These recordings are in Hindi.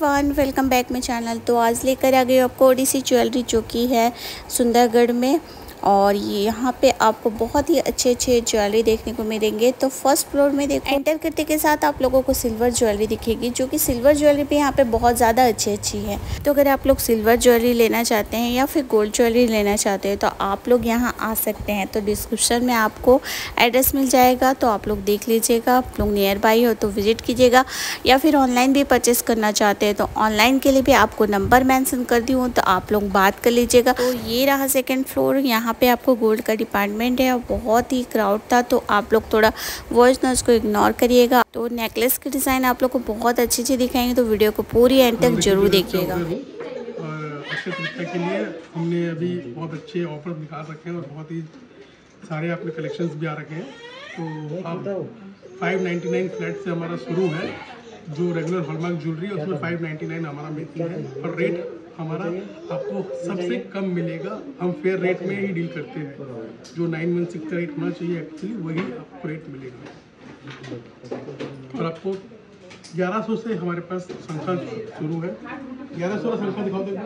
Everyone, welcome back my channel. तो आज लेकर आ गई आपको ओडिसी ज्वेलरी जो कि है सुंदरगढ़ में। और ये यहाँ पे आपको बहुत ही अच्छे ज्वेलरी देखने को मिलेंगे। तो फर्स्ट फ्लोर में देखो, एंटर करते के साथ आप लोगों को सिल्वर ज्वेलरी दिखेगी, जो कि सिल्वर ज्वेलरी भी यहाँ पे बहुत ज़्यादा अच्छी है। तो अगर आप लोग सिल्वर ज्वेलरी लेना चाहते हैं या फिर गोल्ड ज्वेलरी लेना चाहते हैं तो आप लोग यहाँ आ सकते हैं। तो डिस्क्रिप्शन में आपको एड्रेस मिल जाएगा, तो आप लोग देख लीजिएगा। आप लोग नियर बाई हो तो विजिट कीजिएगा, या फिर ऑनलाइन भी परचेस करना चाहते हैं तो ऑनलाइन के लिए भी आपको नंबर मेंशन कर दी हूँ, तो आप लोग बात कर लीजिएगा। तो ये रहा सेकंड फ्लोर। यहाँ पे आपको गोल्ड का डिपार्टमेंट है और बहुत ही क्राउड था, तो आप लोग थोड़ा वॉइस नॉइज को इग्नोर करिएगा। तो नेकलेस की डिज़ाइन आप लोग को बहुत अच्छी दिखाएंगे, तो वीडियो को पूरी एंड तक जरूर देखिएगा। अक्षय तृतीया के लिए हमने अभी बहुत अच्छे ऑफर दिखा रखे हैं और बहुत ही सारे अपने कलेक्शंस भी आ रखे हैं। तो आप 599 फ्लैट से हमारा शुरू है, जो रेगुलर हॉलमार्क ज्वेलरी है उसमें 599 हमारा मेकिंग है। और रेट हमारा आपको सबसे कम मिलेगा। हम फेयर रेट में ही डील करते हैं। जो 916 का रेट होना चाहिए एक्चुअली वही आपको रेट मिलेगा। और आपको 1100 से हमारे पास संख्या शुरू है। 1100 का संख्या दिखाओ देगा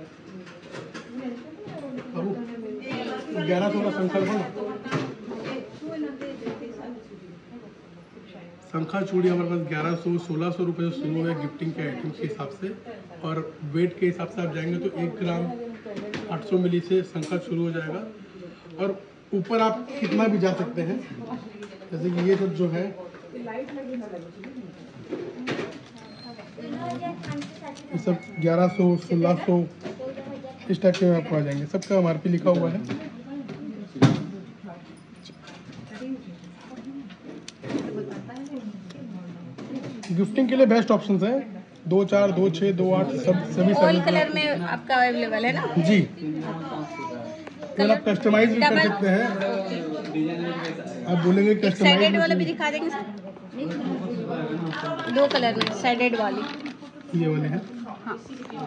बाबू, 1100 का संख्या दिखाओ। शंखा चूड़ी हमारे पास 1100-1600 रुपये से शुरू है गिफ्टिंग के आइटम के हिसाब से। और वेट के हिसाब से आप जाएंगे तो 1 ग्राम 800 मिली से शंखा शुरू हो जाएगा। और ऊपर आप कितना भी जा सकते हैं, जैसे कि ये सब जो है ये सब 1100-1600 इस टाइप के आपको आ जाएंगे। सबका MRP लिखा हुआ है। गिफ्टिंग के लिए बेस्ट ऑप्शंस है 24, 26, 28 सभी ऑल कलर में आपका अवेलेबल है ना जी। फिर आप कस्टमाइज भी कर सकते हैं। आप बोलेंगे कस्टमाइज साइडेड वाला भी दिखा देंगे। 2 कलर में साइडेड वाली ये वाले हैं। हाँ।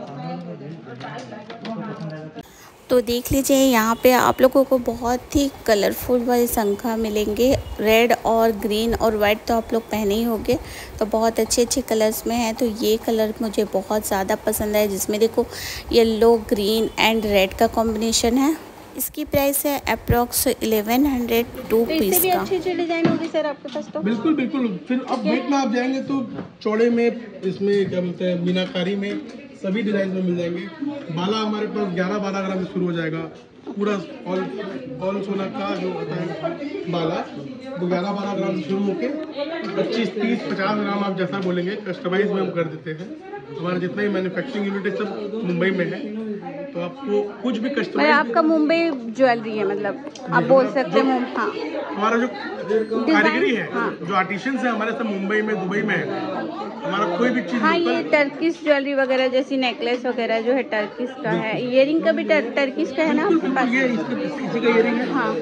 तो देख लीजिए, यहाँ पे आप लोगों को बहुत ही कलरफुल वाले शंखा मिलेंगे। रेड और ग्रीन और वाइट तो आप लोग पहने ही होंगे, तो बहुत अच्छे कलर्स में है। तो ये कलर मुझे बहुत ज़्यादा पसंद है, जिसमें देखो येलो, ग्रीन एंड रेड का कॉम्बिनेशन है। इसकी प्राइस है अप्रॉक्स 1102 पीस का। अच्छी डिजाइन होगी सर आपके पास तो। बिल्कुल। फिर अब वेट में आप जाएंगे तो चौड़े में, इसमें क्या बोलते हैं, मीनाकारी में सभी डिजाइन में मिल जाएंगे। बाला हमारे पास 11-12 ग्राम से शुरू हो जाएगा। पूरा ऑल सोना का जो होता है बाला, वो 11-12 ग्राम से शुरू होकर 25, 30, 50 ग्राम आप जैसा बोलेंगे कस्टमाइज में हम कर देते हैं। हमारा जितना ही मैन्युफैक्चरिंग यूनिट है सब मुंबई में है, तो आपको कुछ भी कस्टमाइज। आपका मुंबई ज्वेलरी है, मतलब आप बोल सकते हैं। हाँ, हमारा जो कारीगरी है, हाँ, जो आर्टिशियंस है हमारे सब मुंबई में, दुबई में है। हमारा कोई भी चीज। हाँ, ये टर्किश ज्वेलरी वगैरह जैसी नेकलेस वगैरह जो है टर्किश का है। इयरिंग का भी टर्किश का है ना आपके पास? ये इसी का इयरिंग है। हाँ,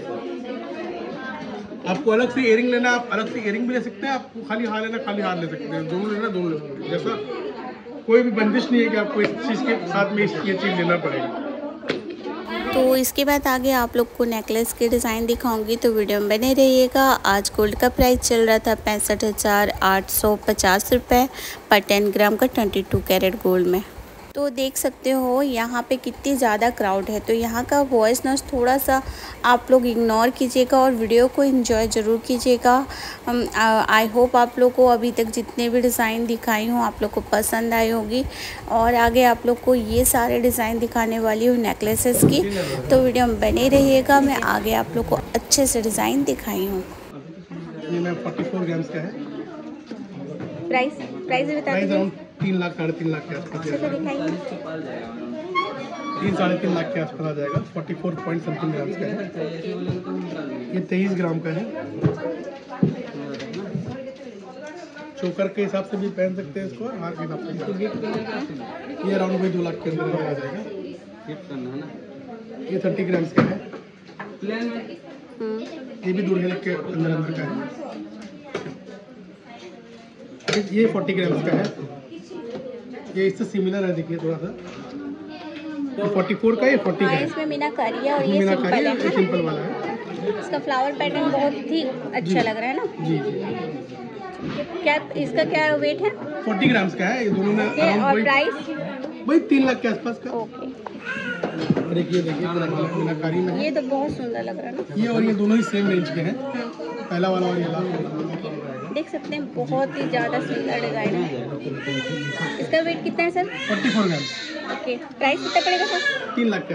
आपको अलग से इयरिंग लेना, आप अलग से इयरिंग भी ले सकते हैं। आपको खाली हार लेना, खाली हार ले सकते हैं। दोनों लेना, दोनों ले सकते हैं। जैसा कोई भी बंदिश नहीं है कि आपको इस चीज़ के साथ में ये चीज़ लेना पड़ेगा। तो इसके बाद आगे आप लोग को नेकलेस के डिज़ाइन दिखाऊंगी, तो वीडियो में बने रहिएगा। आज गोल्ड का प्राइस चल रहा था 65,850 रुपये पर 10 ग्राम का 22 कैरेट गोल्ड में। तो देख सकते हो यहाँ पे कितनी ज़्यादा क्राउड है। तो यहाँ का वॉइस नॉइस थोड़ा सा आप लोग इग्नोर कीजिएगा और वीडियो को एंजॉय ज़रूर कीजिएगा। आई होप आप लोग को अभी तक जितने भी डिज़ाइन दिखाई हूँ आप लोग को पसंद आई होगी। और आगे आप लोग को ये सारे डिज़ाइन दिखाने वाली हूँ नेकलेसेस की, तो वीडियो में बने रहिएगा। मैं आगे आप लोग को अच्छे से डिज़ाइन दिखाई हूँ। ये मैं 44 ग्राम्स का है। प्राइस बता दीजिए। 3 लाख 3.5 लाख के आसपास, 3-3.5 लाख के आसपास आ जाएगा। 44 पॉइंट समथिंग ग्राम्स का है। ये 23 ग्राम का है। चोकर के हिसाब से भी पहन सकते हैं इसको, हार के हिसाब से। ये अराउंड वही 2 लाख के अंदर आ जाएगा। ये 30 ग्राम्स का है। ये भी 2 लाख के अंदर का है। ये 40 ग्राम्स का है। ये इससे सिमिलर है, देखिए थोड़ा सा। 44 का, ये 40 का है। इसमें मीनाकारी है और ये सिंपल है, सिंपल वाला है। इसका फ्लावर पैटर्न बहुत ही अच्छा लग रहा है ना जी। क्या इसका क्या वेट है? 40 ग्राम्स का है। ये दोनों में और प्राइस वही 3 लाख के आसपास का। ओके। और एक ये देखिए मीनाकारी में, ये तो बहुत सुंदर लग रहा है ना। ये और ये दोनों ही सेम रेंज के हैं, पहला वाला और ये वाला। देख सकते हैं बहुत ही ज़्यादा सुंदर डिज़ाइन है। इसका वेट कितना है सर? 44 ग्राम। ओके, प्राइस कितना पड़ेगा सर? 3 लाख के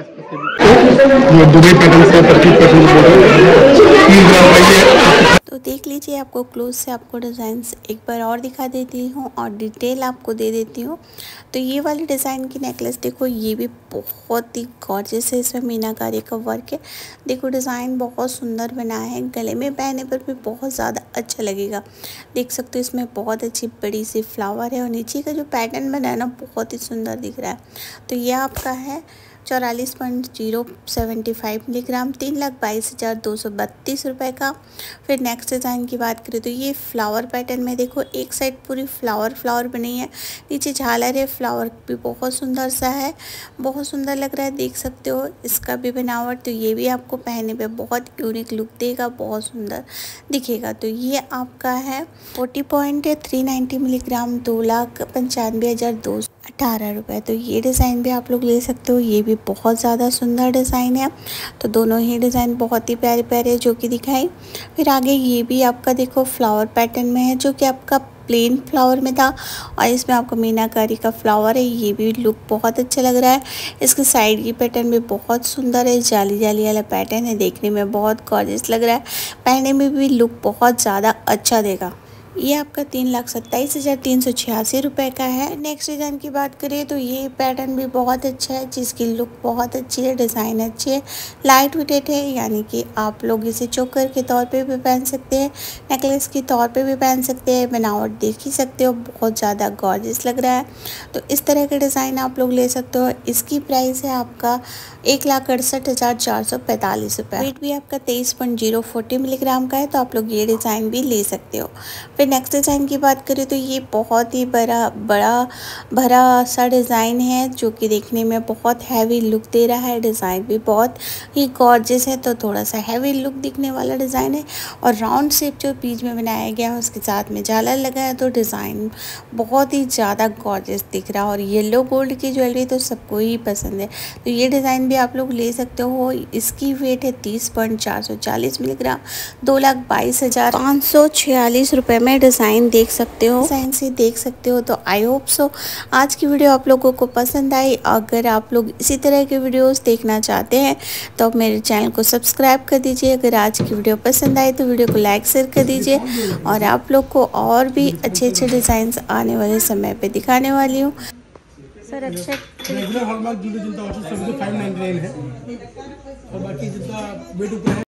आसपास। तो देख लीजिए, आपको क्लोज से आपको डिज़ाइंस एक बार और दिखा देती हूँ और डिटेल आपको दे देती हूँ। तो ये वाली डिज़ाइन की नेकलेस देखो, ये भी बहुत ही गॉर्जियस है। इसमें मीनाकारी का वर्क है। देखो डिज़ाइन बहुत सुंदर बना है, गले में पहनने पर भी बहुत ज़्यादा अच्छा लगेगा। देख सकते हो इसमें बहुत अच्छी बड़ी सी फ्लावर है और नीचे का जो पैटर्न बना है ना, बहुत ही सुंदर दिख रहा है। तो ये आपका है 44.075 मिलीग्राम, 3,22,232 रुपये का। फिर नेक्स्ट डिज़ाइन की बात करें तो ये फ्लावर पैटर्न में देखो, एक साइड पूरी फ्लावर बनी है, नीचे झालर है, फ्लावर भी बहुत सुंदर सा है, बहुत सुंदर लग रहा है। देख सकते हो इसका भी बनावट। तो ये भी आपको पहनने पे बहुत यूनिक लुक देगा, बहुत सुंदर दिखेगा। तो ये आपका है 40.390 मिलीग्राम, 2,95,218 रुपये। तो ये डिज़ाइन भी आप लोग ले सकते हो, ये भी बहुत ज़्यादा सुंदर डिज़ाइन है। तो दोनों ही डिज़ाइन बहुत ही प्यारे प्यारे जो कि दिखाई। फिर आगे ये भी आपका देखो फ्लावर पैटर्न में है, जो कि आपका प्लेन फ्लावर में था और इसमें आपको मीनाकारी का फ्लावर है। ये भी लुक बहुत अच्छा लग रहा है। इसके साइड की पैटर्न भी बहुत सुंदर है, जाली जाली वाला पैटर्न है, देखने में बहुत गॉर्जियस लग रहा है, पहनने में भी लुक बहुत ज़्यादा अच्छा देगा। ये आपका 3,27,386 रुपये का है। नेक्स्ट डिज़ाइन की बात करें तो ये पैटर्न भी बहुत अच्छा है, जिसकी लुक बहुत अच्छी है, डिज़ाइन अच्छी है, लाइट वेटेड है, यानी कि आप लोग इसे चोकर के तौर पे भी पहन सकते हैं, नेकलेस के तौर पे भी पहन सकते हैं। बनावट देख ही सकते हो, बहुत ज़्यादा गॉर्जियस लग रहा है। तो इस तरह के डिज़ाइन आप लोग ले सकते हो। इसकी प्राइस है आपका 1,68,445 रुपये। वेट भी आपका 23.040 मिलीग्राम का है। तो आप लोग ये डिज़ाइन भी ले सकते हो। फिर नेक्स्ट डिज़ाइन की बात करें तो ये बहुत ही बड़ा भरा सा डिज़ाइन है, जो कि देखने में बहुत हैवी लुक दे रहा है। डिज़ाइन भी बहुत ही गॉर्जियस है, तो थोड़ा सा हैवी लुक दिखने वाला डिज़ाइन है। और राउंड शेप जो बीच में बनाया गया है, उसके साथ में झालर लगा है, तो डिज़ाइन बहुत ही ज़्यादा गॉर्जियस दिख रहा है। और येलो गोल्ड की ज्वेलरी तो सबको ही पसंद है, तो ये डिज़ाइन भी आप लोग ले सकते हो। इसकी वेट है 30.440 मिलीग्राम, 2,22,546 रुपये में डिज़ाइन देख सकते हो, डिज़ाइन से देख सकते हो। तो आई होप सो आज की वीडियो आप लोगों को पसंद आई। अगर आप लोग इसी तरह के वीडियोस देखना चाहते हैं तो मेरे चैनल को सब्सक्राइब कर दीजिए। अगर आज की वीडियो पसंद आई तो वीडियो को लाइक शेयर कर दीजिए। और आप लोग को और भी अच्छे डिज़ाइंस आने वाले समय पे दिखाने वाली हूँ। सर अच्छा रेगुलर हॉलमार्क ज्वेलरी जितना 599 है, और बाकी जितना वेट ऊपर है